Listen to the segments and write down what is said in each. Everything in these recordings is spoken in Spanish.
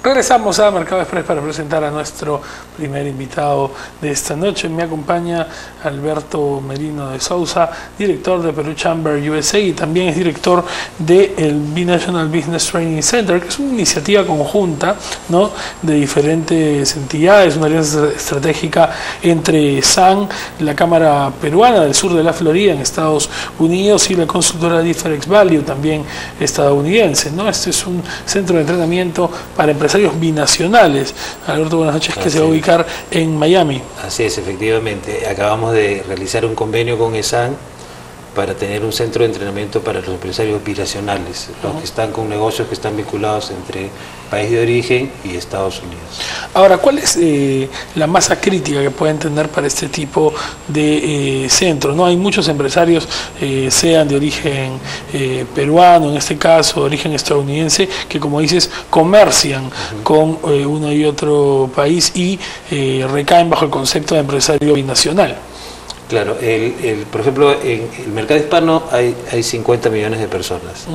Regresamos a Mercado Express para presentar a nuestro primer invitado de esta noche. Me acompaña Alberto Merino de Sousa, director de Peru Chamber USA y también es director del Binational Business Training Center, que es una iniciativa conjunta, ¿no?, de diferentes entidades, una alianza estratégica entre SAN, la Cámara Peruana del sur de la Florida en Estados Unidos, y la consultora Differex Value, también estadounidense, ¿no? Este es un centro de entrenamiento para empresarios binacionales. Alberto, buenas noches, que se va a ubicar en Miami. Así es, efectivamente. Acabamos de realizar un convenio con ESAN para tener un centro de entrenamiento para los empresarios binacionales, los que están con negocios que están vinculados entre país de origen y Estados Unidos. Ahora, ¿cuál es la masa crítica que pueden tener para este tipo de centro? ¿No? Hay muchos empresarios, sean de origen peruano, en este caso, de origen estadounidense, que, como dices, comercian con uno y otro país y recaen bajo el concepto de empresario binacional. Claro, por ejemplo, en el mercado hispano hay 50 millones de personas.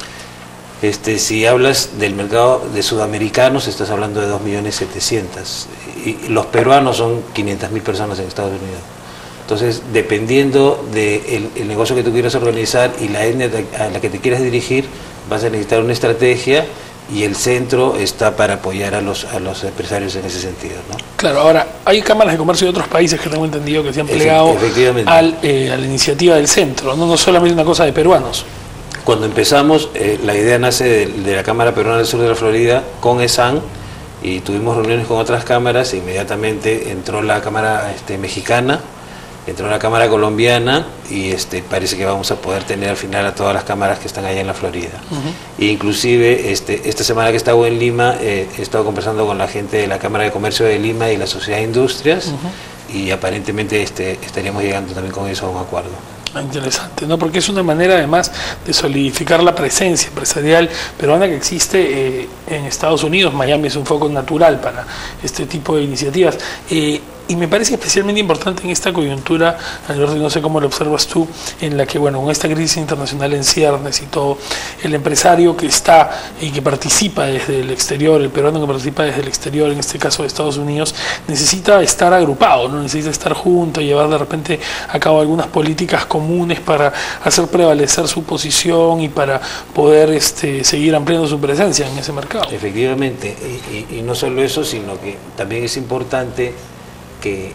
Si hablas del mercado de sudamericanos, estás hablando de 2.700.000. Y los peruanos son 500.000 personas en Estados Unidos. Entonces, dependiendo del negocio que tú quieras organizar y la etnia a la que te quieras dirigir, vas a necesitar una estrategia, y el centro está para apoyar a los empresarios en ese sentido, ¿no? Claro, ahora, hay cámaras de comercio de otros países que tengo entendido que se han plegado a la iniciativa del centro, no solamente una cosa de peruanos. Cuando empezamos, la idea nace de la Cámara Peruana del Sur de la Florida con ESAN, y tuvimos reuniones con otras cámaras, e inmediatamente entró la Cámara mexicana, entró la Cámara colombiana, y parece que vamos a poder tener al final a todas las cámaras que están allá en la Florida. E inclusive esta semana que he estado en Lima, he estado conversando con la gente de la Cámara de Comercio de Lima y la Sociedad de Industrias, y aparentemente estaríamos llegando también con eso a un acuerdo. Interesante, ¿no? Porque es una manera además de solidificar la presencia empresarial peruana que existe en Estados Unidos. Miami es un foco natural para este tipo de iniciativas. Y me parece especialmente importante en esta coyuntura, Alberto, no sé cómo lo observas tú, en la que, bueno, con esta crisis internacional en ciernes y todo, el empresario que está y que participa desde el exterior, el peruano que participa desde el exterior, en este caso de Estados Unidos, necesita estar agrupado, ¿no? Necesita estar junto, llevar de repente a cabo algunas políticas comunes para hacer prevalecer su posición y para poder seguir ampliando su presencia en ese mercado. Efectivamente, y no solo eso, sino que también es importante que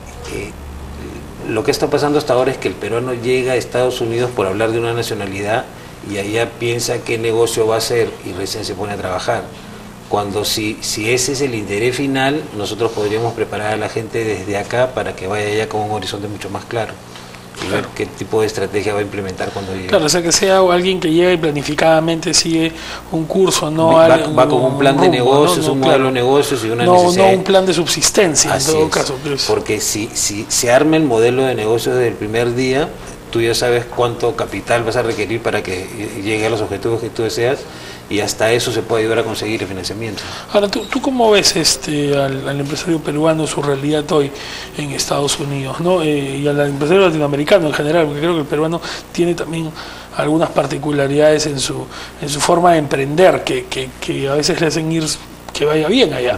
lo que está pasando hasta ahora es que el peruano llega a Estados Unidos por hablar de una nacionalidad y allá piensa qué negocio va a hacer y recién se pone a trabajar. Cuando si ese es el interés final, nosotros podríamos preparar a la gente desde acá para que vaya allá con un horizonte mucho más claro. Y ver qué tipo de estrategia va a implementar cuando llegue. Claro, o sea, que sea alguien que llegue y planificadamente sigue un curso, no va con un plan de negocios, un modelo de negocios y una necesidad. No un plan de subsistencia. Así en todo caso. Pues. Porque si se arma el modelo de negocios desde el primer día, tú ya sabes cuánto capital vas a requerir para que llegue a los objetivos que tú deseas, y hasta eso se puede ayudar a conseguir el financiamiento. Ahora, ¿tú cómo ves al empresario peruano, su realidad hoy en Estados Unidos, ¿no? Y al empresario latinoamericano en general? Porque creo que el peruano tiene también algunas particularidades en su forma de emprender que a veces le hacen ir que vaya bien allá.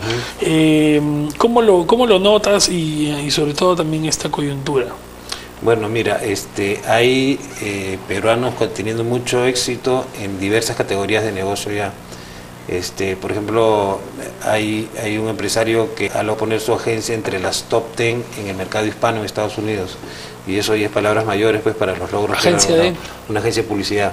¿Cómo lo notas y sobre todo también esta coyuntura? Bueno, mira, hay peruanos teniendo mucho éxito en diversas categorías de negocio ya. Por ejemplo, hay un empresario que al poner su agencia entre las top 10 en el mercado hispano en Estados Unidos, y eso ya es palabras mayores pues para los logros. Una agencia de publicidad.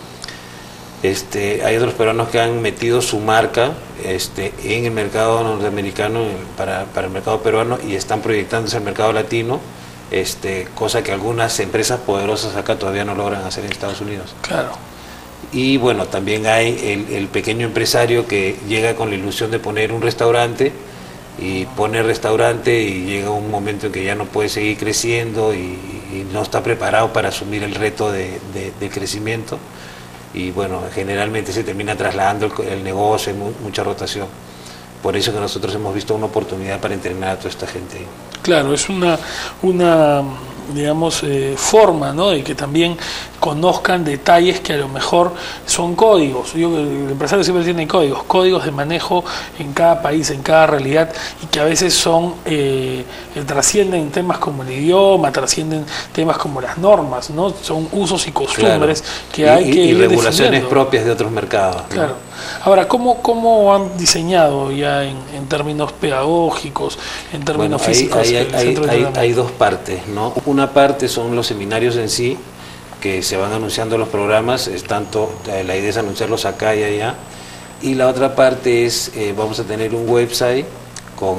Hay otros peruanos que han metido su marca en el mercado norteamericano para el mercado peruano y están proyectándose al mercado latino. Cosa que algunas empresas poderosas acá todavía no logran hacer en Estados Unidos. Claro. Y bueno, también hay el pequeño empresario que llega con la ilusión de poner un restaurante, y pone el restaurante y llega un momento en que ya no puede seguir creciendo y no está preparado para asumir el reto de crecimiento, y bueno, generalmente se termina trasladando el negocio, hay mucha rotación. Por eso que nosotros hemos visto una oportunidad para entrenar a toda esta gente. Claro, es una digamos, forma, ¿no?, de que también conozcan detalles que a lo mejor son códigos. El empresario siempre tiene códigos de manejo en cada país, en cada realidad, y que a veces son trascienden temas como el idioma, trascienden temas como las normas, ¿no? Son usos y costumbres, claro, que hay que ir regulaciones definiendo, propias de otros mercados, ¿no? Claro. Ahora, ¿cómo han diseñado ya en términos pedagógicos, en términos físicos? Hay dos partes, ¿no? Una parte son los seminarios en sí, que se van anunciando los programas, es tanto, la idea es anunciarlos acá y allá, y la otra parte es, vamos a tener un website con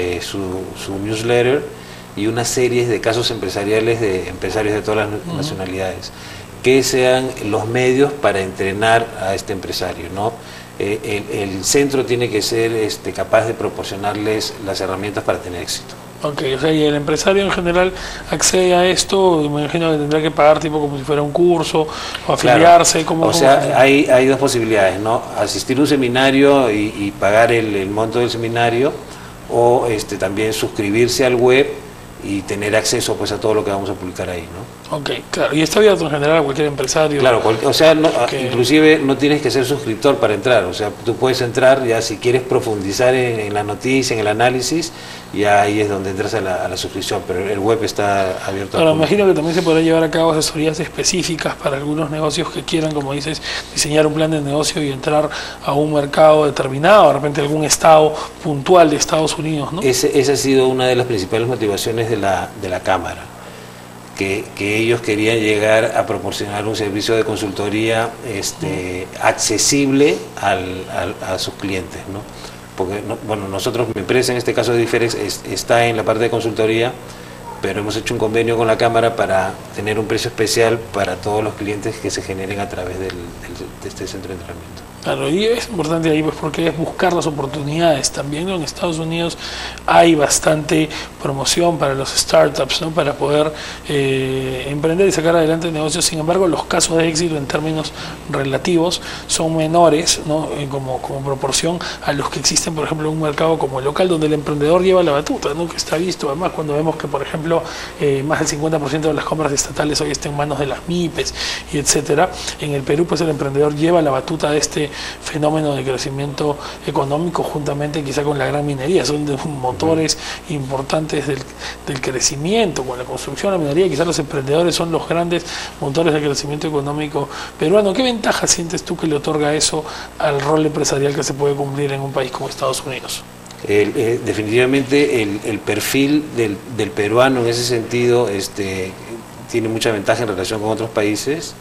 su newsletter y una serie de casos empresariales de empresarios de todas las nacionalidades, que sean los medios para entrenar a este empresario, ¿no? El centro tiene que ser capaz de proporcionarles las herramientas para tener éxito. Ok, o sea, y el empresario en general accede a esto, me imagino que tendrá que pagar tipo como si fuera un curso o afiliarse. Claro. O sea, hay dos posibilidades, ¿no? Asistir a un seminario y pagar el monto del seminario, o también suscribirse al web y tener acceso pues a todo lo que vamos a publicar ahí, ¿no? Ok, claro, y está abierto en general a cualquier empresario. Claro, o sea, inclusive no tienes que ser suscriptor para entrar, o sea, tú puedes entrar ya si quieres profundizar en la noticia, en el análisis, ya ahí es donde entras a la suscripción, pero el web está abierto. Ahora, me imagino que también se podrá llevar a cabo asesorías específicas para algunos negocios que quieran, como dices, diseñar un plan de negocio y entrar a un mercado determinado, de repente algún estado puntual de Estados Unidos, ¿no? Esa ha sido una de las principales motivaciones de la Cámara. Que ellos querían llegar a proporcionar un servicio de consultoría accesible a sus clientes, ¿no? Porque, bueno, nosotros, mi empresa en este caso de Diferex está en la parte de consultoría, pero hemos hecho un convenio con la Cámara para tener un precio especial para todos los clientes que se generen a través de este centro de entrenamiento. Claro, y es importante ahí pues porque es buscar las oportunidades también, ¿no? En Estados Unidos hay bastante promoción para los startups, ¿no? Para poder emprender y sacar adelante negocios. Sin embargo, los casos de éxito en términos relativos son menores, ¿no? Como proporción a los que existen, por ejemplo, en un mercado como el local, donde el emprendedor lleva la batuta, ¿no? Que está visto además cuando vemos que, por ejemplo, más del 50% de las compras estatales hoy están en manos de las MIPES y etcétera. En el Perú, pues el emprendedor lleva la batuta de este fenómeno de crecimiento económico, juntamente quizá con la gran minería. Son motores importantes del crecimiento. Con la construcción, la minería, quizá los emprendedores son los grandes motores del crecimiento económico peruano. ¿Qué ventaja sientes tú que le otorga eso al rol empresarial que se puede cumplir en un país como Estados Unidos? Definitivamente el perfil del peruano en ese sentido tiene mucha ventaja en relación con otros países.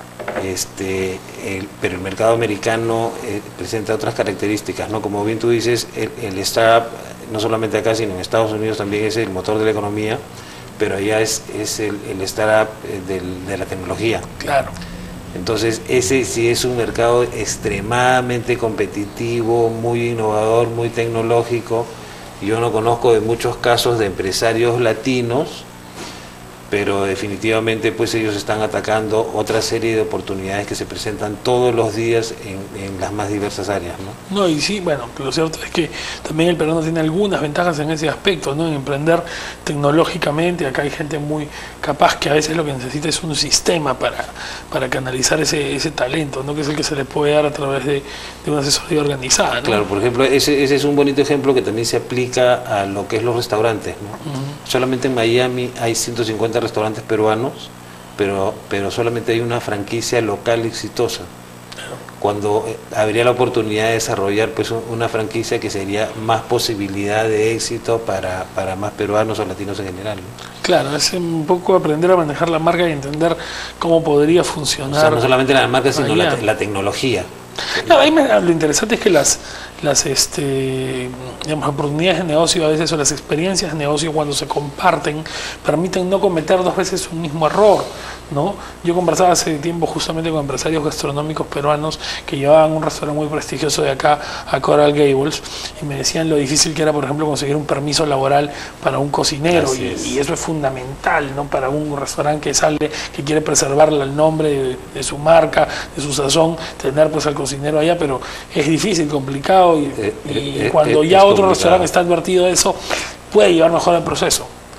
Pero el mercado americano presenta otras características, ¿no? Como bien tú dices, el startup, no solamente acá, sino en Estados Unidos también es el motor de la economía, pero allá es el startup de la tecnología. Claro. Entonces, ese sí es un mercado extremadamente competitivo, muy innovador, muy tecnológico. Yo no conozco de muchos casos de empresarios latinos, pero definitivamente pues ellos están atacando otra serie de oportunidades que se presentan todos los días en las más diversas áreas, ¿no? No, y sí, bueno, lo cierto es que también el peruano tiene algunas ventajas en ese aspecto, ¿no? En emprender tecnológicamente. Acá hay gente muy capaz que a veces lo que necesita es un sistema para canalizar ese talento, ¿no? Que es el que se le puede dar a través de una asesoría organizada, ¿no? Claro, por ejemplo, ese es un bonito ejemplo que también se aplica a lo que es los restaurantes, ¿no? Solamente en Miami hay 150 restaurantes peruanos, pero solamente hay una franquicia local exitosa. Cuando habría la oportunidad de desarrollar pues una franquicia que sería más posibilidad de éxito para más peruanos o latinos en general, ¿no? Claro, es un poco aprender a manejar la marca y entender cómo podría funcionar. O sea, no solamente la marca, sino la tecnología. Claro, ahí lo interesante es que las digamos, oportunidades de negocio a veces, o las experiencias de negocio, cuando se comparten, permiten no cometer dos veces un mismo error, ¿no? Yo conversaba hace tiempo justamente con empresarios gastronómicos peruanos que llevaban un restaurante muy prestigioso de acá a Coral Gables, y me decían lo difícil que era, por ejemplo, conseguir un permiso laboral para un cocinero, y eso es fundamental, ¿no? Para un restaurante que quiere preservar el nombre de su marca, de su sazón, tener pues al cocinero allá, pero es difícil, complicado, y cuando ya otro restaurante está advertido de eso, puede llevar mejor el proceso.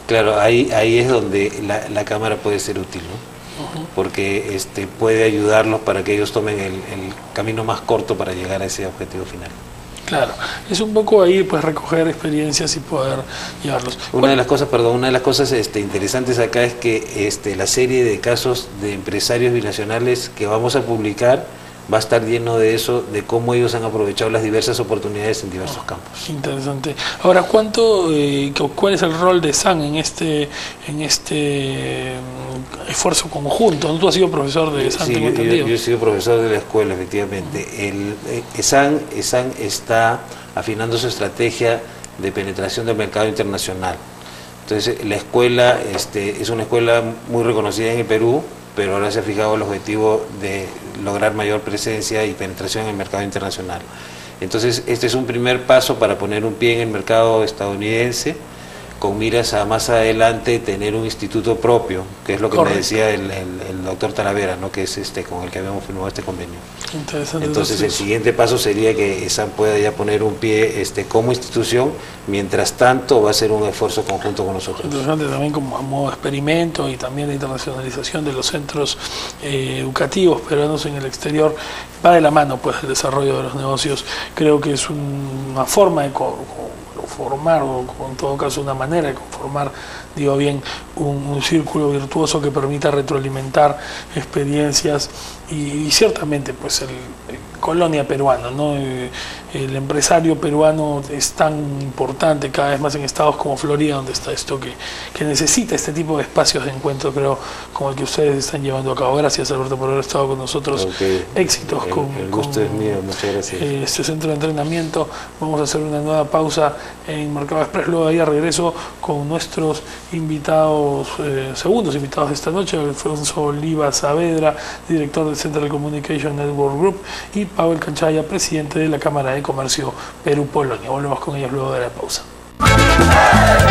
Claro, ahí es donde la cámara puede ser útil, ¿no? Porque puede ayudarlos para que ellos tomen el camino más corto para llegar a ese objetivo final. Claro, es un poco ahí pues recoger experiencias y poder llevarlos. Una de las cosas interesantes acá es que la serie de casos de empresarios binacionales que vamos a publicar va a estar lleno de eso, de cómo ellos han aprovechado las diversas oportunidades en diversos campos. Interesante. Ahora, ¿cuál es el rol de SAN en este esfuerzo conjunto? Tú has sido profesor de SAN, Sí, tengo entendido. yo he sido profesor de la escuela, efectivamente. SAN está afinando su estrategia de penetración del mercado internacional. Entonces, la escuela es una escuela muy reconocida en el Perú, pero ahora se ha fijado el objetivo de lograr mayor presencia y penetración en el mercado internacional. Entonces, este es un primer paso para poner un pie en el mercado estadounidense, con miras a más adelante tener un instituto propio, que es lo que me decía el doctor Talavera, ¿no? Que es con el que habíamos firmado este convenio. Interesante. Entonces el siguiente paso sería que SAN pueda ya poner un pie como institución, mientras tanto va a ser un esfuerzo conjunto con nosotros. Interesante también como modo experimento y también la internacionalización de los centros educativos peruanos en el exterior va de la mano pues el desarrollo de los negocios. Creo que es una forma de formar, o en todo caso una manera de conformar, digo bien, un círculo virtuoso que permita retroalimentar experiencias y ciertamente pues el colonia peruana, ¿no? El empresario peruano es tan importante cada vez más en estados como Florida, donde está esto que necesita este tipo de espacios de encuentro, creo, como el que ustedes están llevando a cabo. Gracias, Alberto, por haber estado con nosotros. Okay. Éxitos el gusto es mío, muchas gracias. Este centro de entrenamiento. Vamos a hacer una nueva pausa en Mercado Express, luego de ahí regreso con nuestros invitados, segundos invitados de esta noche, Alfonso Oliva Saavedra, director del Central Communication Network Group, y Pavel Canchaya, presidente de la Cámara de Comercio Perú-Polonia. Volvemos con ellos luego de la pausa.